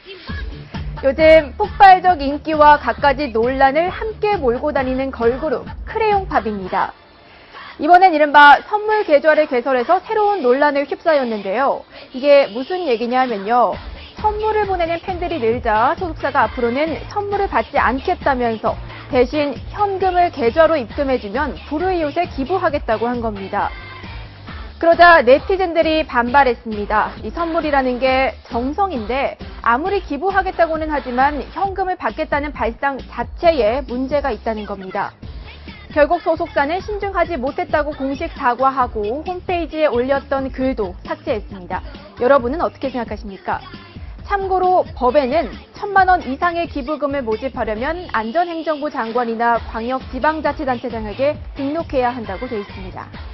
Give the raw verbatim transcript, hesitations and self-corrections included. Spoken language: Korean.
요즘 폭발적 인기와 갖가지 논란을 함께 몰고 다니는 걸그룹 크레용팝입니다. 이번엔 이른바 선물 계좌를 개설해서 새로운 논란을 휩싸였는데요. 이게 무슨 얘기냐면요. 선물을 보내는 팬들이 늘자 소속사가 앞으로는 선물을 받지 않겠다면서 대신 현금을 계좌로 입금해주면 불우이웃에 기부하겠다고 한 겁니다. 그러자 네티즌들이 반발했습니다. 이 선물이라는 게 정성인데 아무리 기부하겠다고는 하지만 현금을 받겠다는 발상 자체에 문제가 있다는 겁니다. 결국 소속사는 신중하지 못했다고 공식 사과하고 홈페이지에 올렸던 글도 삭제했습니다. 여러분은 어떻게 생각하십니까? 참고로 법에는 천만 원 이상의 기부금을 모집하려면 안전행정부 장관이나 광역지방자치단체장에게 등록해야 한다고 되어 있습니다.